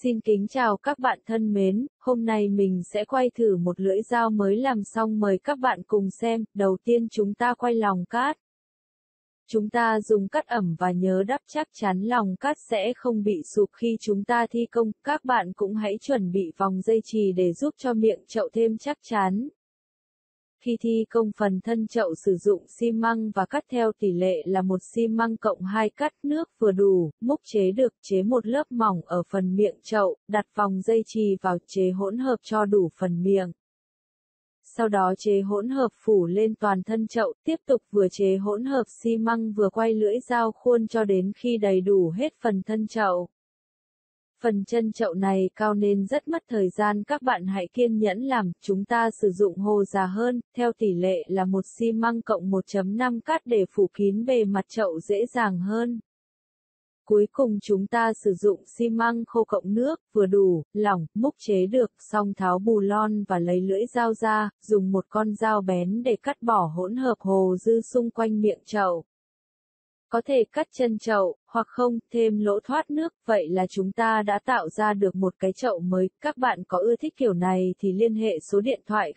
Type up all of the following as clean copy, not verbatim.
Xin kính chào các bạn thân mến, hôm nay mình sẽ quay thử một lưỡi dao mới làm xong, mời các bạn cùng xem. Đầu tiên chúng ta quay lòng cát. Chúng ta dùng cắt ẩm và nhớ đắp chắc chắn lòng cát sẽ không bị sụp khi chúng ta thi công. Các bạn cũng hãy chuẩn bị vòng dây chì để giúp cho miệng chậu thêm chắc chắn. Khi thi công phần thân chậu sử dụng xi măng và cắt theo tỷ lệ là 1 xi măng cộng 2 cát nước vừa đủ, múc chế được, chế một lớp mỏng ở phần miệng chậu, đặt vòng dây chì vào, chế hỗn hợp cho đủ phần miệng. Sau đó chế hỗn hợp phủ lên toàn thân chậu, tiếp tục vừa chế hỗn hợp xi măng vừa quay lưỡi dao khuôn cho đến khi đầy đủ hết phần thân chậu. Phần chân chậu này cao nên rất mất thời gian, các bạn hãy kiên nhẫn làm. Chúng ta sử dụng hồ già hơn, theo tỷ lệ là 1 xi măng cộng 1,5 cát để phủ kín bề mặt chậu dễ dàng hơn. Cuối cùng chúng ta sử dụng xi măng khô cộng nước, vừa đủ, lỏng, múc chế được, xong tháo bù lon và lấy lưỡi dao ra, dùng một con dao bén để cắt bỏ hỗn hợp hồ dư xung quanh miệng chậu. Có thể cắt chân chậu, hoặc không, thêm lỗ thoát nước, vậy là chúng ta đã tạo ra được một cái chậu mới. Các bạn có ưa thích kiểu này thì liên hệ số điện thoại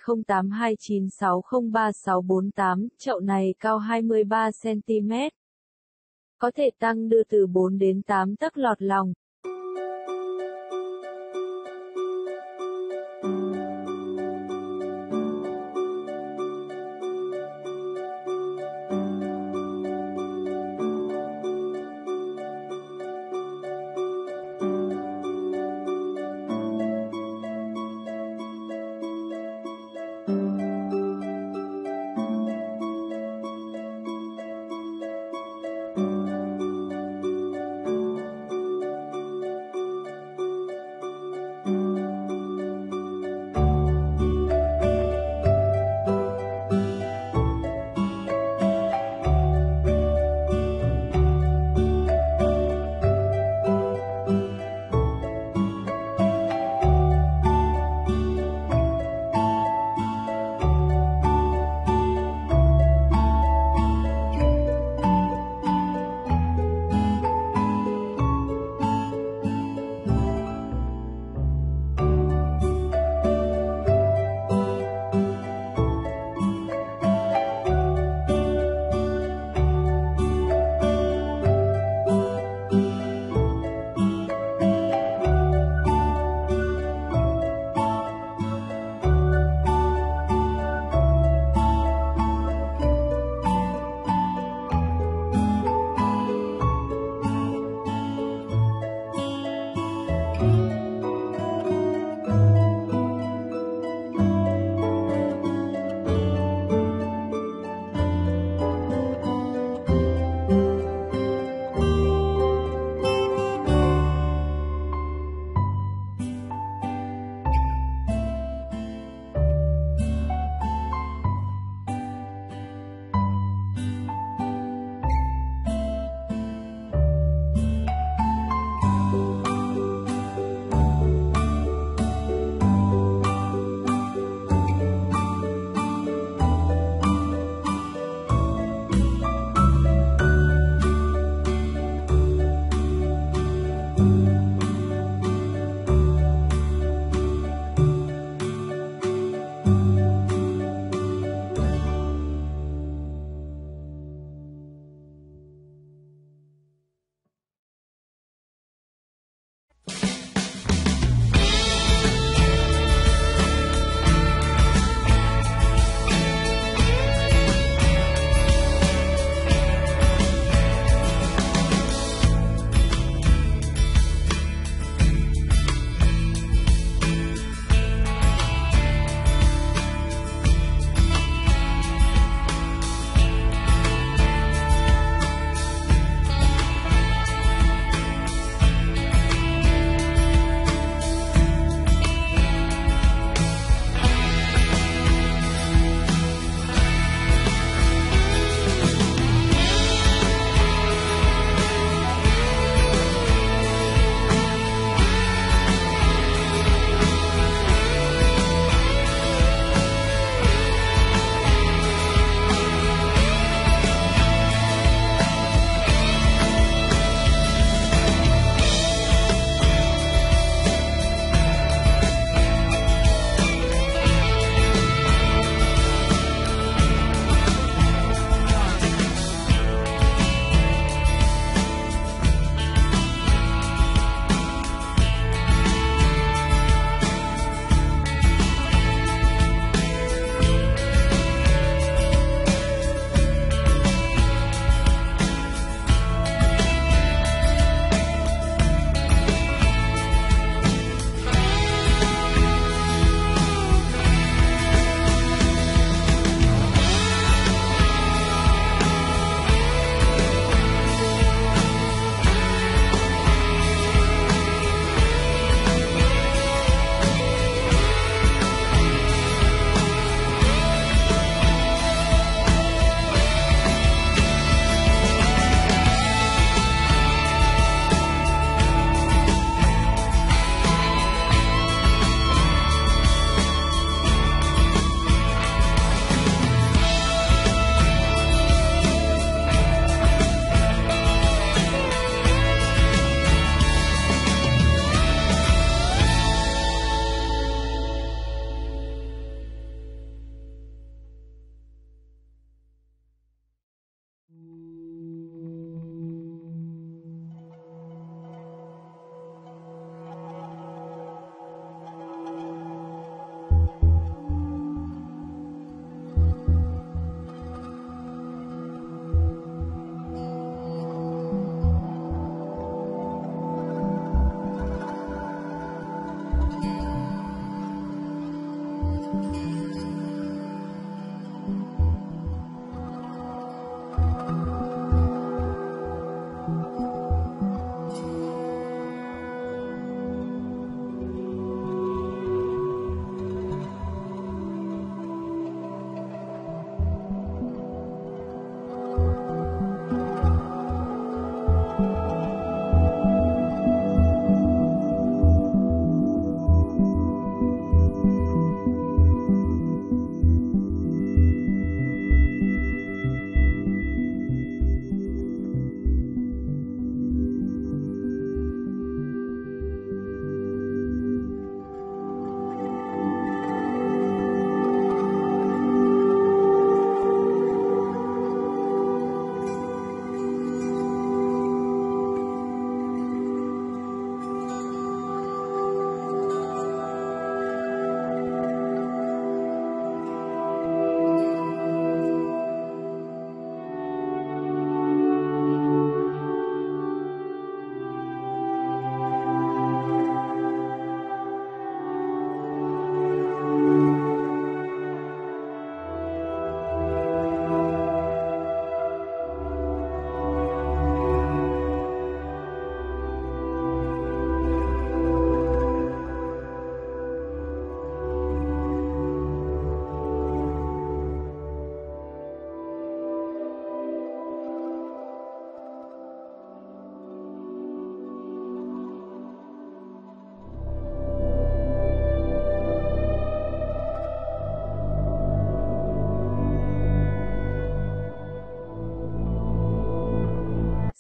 0829603648, chậu này cao 23 cm. Có thể tăng đưa từ 4 đến 8 tấc lọt lòng.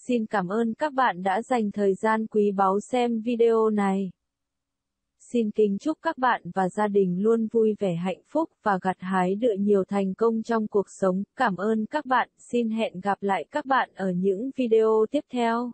Xin cảm ơn các bạn đã dành thời gian quý báu xem video này. Xin kính chúc các bạn và gia đình luôn vui vẻ hạnh phúc và gặt hái được nhiều thành công trong cuộc sống. Cảm ơn các bạn. Xin hẹn gặp lại các bạn ở những video tiếp theo.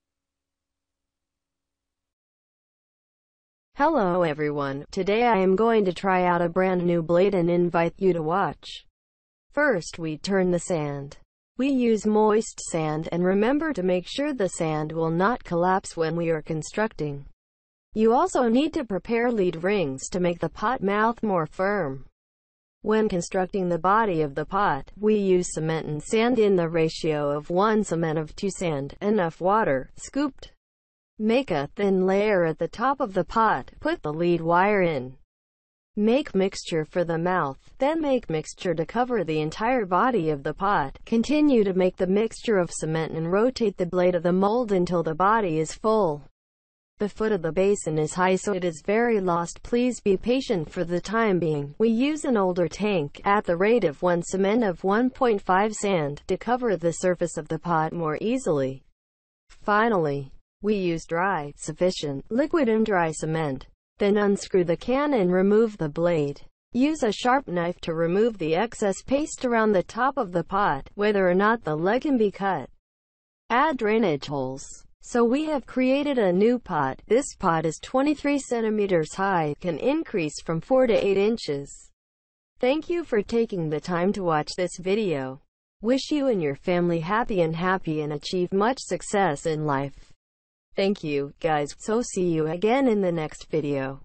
Hello everyone, today I am going to try out a brand new blade and invite you to watch. First we turn the sand. We use moist sand and remember to make sure the sand will not collapse when we are constructing. You also need to prepare lead rings to make the pot mouth more firm. When constructing the body of the pot, we use cement and sand in the ratio of 1 cement of 2 sand, enough water, scooped. Make a thin layer at the top of the pot, put the lead wire in. Make mixture for the mouth, then make mixture to cover the entire body of the pot. Continue to make the mixture of cement and rotate the blade of the mold until the body is full. The foot of the basin is high so it is very lost. Please be patient for the time being. We use an older tank, at the rate of 1 cement of 1.5 sand, to cover the surface of the pot more easily. Finally, we use dry, sufficient, liquid and dry cement. Then unscrew the can and remove the blade. Use a sharp knife to remove the excess paste around the top of the pot, whether or not the leg can be cut. Add drainage holes. So we have created a new pot. This pot is 23 centimeters high, can increase from 4 to 8 inches. Thank you for taking the time to watch this video. Wish you and your family happy and achieve much success in life. Thank you, guys, so see you again in the next video.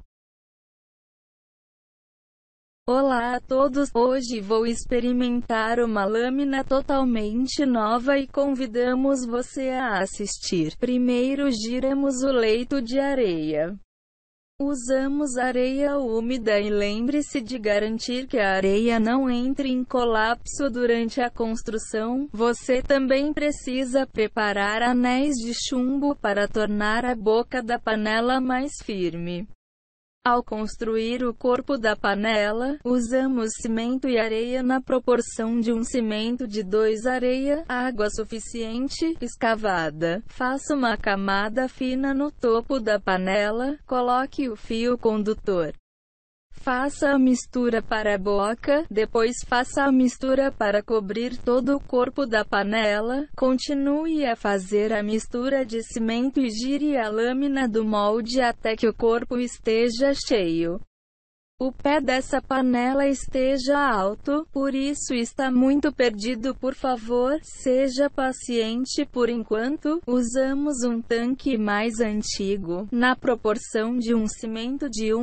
Olá a todos, hoje vou experimentar uma lâmina totalmente nova e convidamos você a assistir. Primeiro giramos o leito de areia. Usamos areia úmida e lembre-se de garantir que a areia não entre em colapso durante a construção. Você também precisa preparar anéis de chumbo para tornar a boca da panela mais firme. Ao construir o corpo da panela, usamos cimento e areia na proporção de um cimento de 2 areia, água suficiente, escavada. Faça uma camada fina no topo da panela, coloque o fio condutor. Faça a mistura para a boca, depois faça a mistura para cobrir todo o corpo da panela. Continue a fazer a mistura de cimento e gire a lâmina do molde até que o corpo esteja cheio. O pé dessa panela esteja alto, por isso está muito perdido. Por favor, seja paciente por enquanto. Usamos um tanque mais antigo, na proporção de um cimento de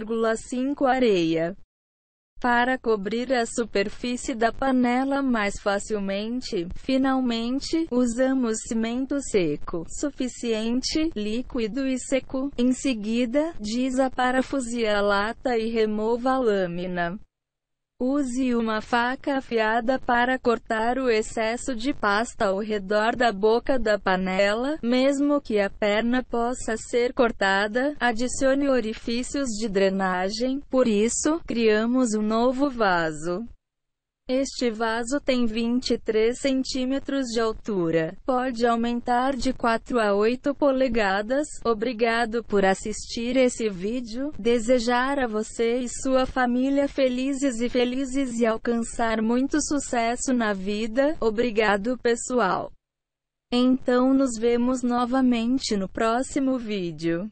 1,5 areia. Para cobrir a superfície da panela mais facilmente, finalmente, usamos cimento seco, suficiente, líquido e seco. Em seguida, desaparafuse a lata e remova a lâmina. Use uma faca afiada para cortar o excesso de pasta ao redor da boca da panela, mesmo que a perna possa ser cortada. Adicione orifícios de drenagem, por isso, criamos um novo vaso. Este vaso tem 23 centímetros de altura. Pode aumentar de 4 a 8 polegadas. Obrigado por assistir esse vídeo. Desejar a você e sua família felizes e alcançar muito sucesso na vida. Obrigado, pessoal. Então nos vemos novamente no próximo vídeo.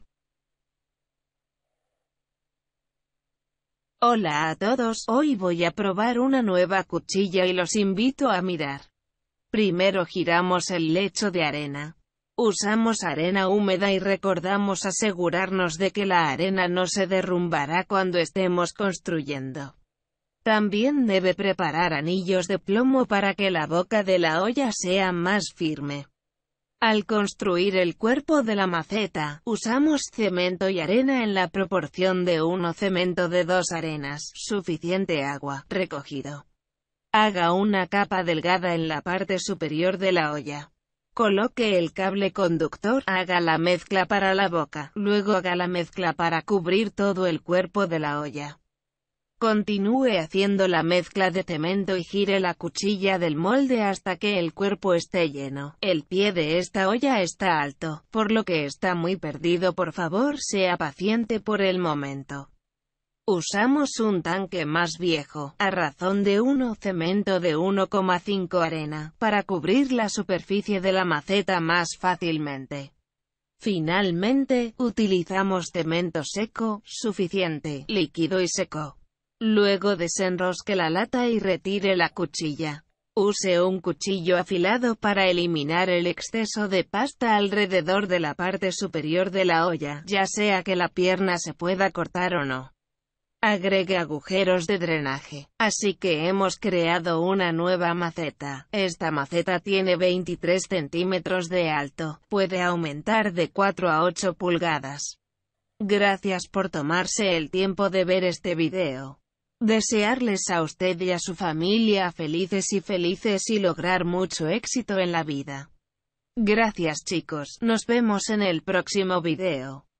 Hola a todos, hoy voy a probar una nueva cuchilla y los invito a mirar. Primero giramos el lecho de arena. Usamos arena húmeda y recordamos asegurarnos de que la arena no se derrumbará cuando estemos construyendo. También debe preparar anillos de plomo para que la boca de la olla sea más firme. Al construir el cuerpo de la maceta, usamos cemento y arena en la proporción de 1 cemento de 2 arenas, suficiente agua, recogido. Haga una capa delgada en la parte superior de la olla. Coloque el cable conductor, haga la mezcla para la boca, luego haga la mezcla para cubrir todo el cuerpo de la olla. Continúe haciendo la mezcla de cemento y gire la cuchilla del molde hasta que el cuerpo esté lleno. El pie de esta olla está alto, por lo que está muy perdido. Por favor, sea paciente por el momento. Usamos un tanque más viejo, a razón de 1 cemento de 1,5 arena, para cubrir la superficie de la maceta más fácilmente. Finalmente, utilizamos cemento seco, suficiente, líquido y seco. Luego desenrosque la lata y retire la cuchilla. Use un cuchillo afilado para eliminar el exceso de pasta alrededor de la parte superior de la olla, ya sea que la pierna se pueda cortar o no. Agregue agujeros de drenaje. Así que hemos creado una nueva maceta. Esta maceta tiene 23 centímetros de alto. Puede aumentar de 4 a 8 pulgadas. Gracias por tomarse el tiempo de ver este video. Desearles a usted y a su familia felices y lograr mucho éxito en la vida. Gracias chicos, nos vemos en el próximo video.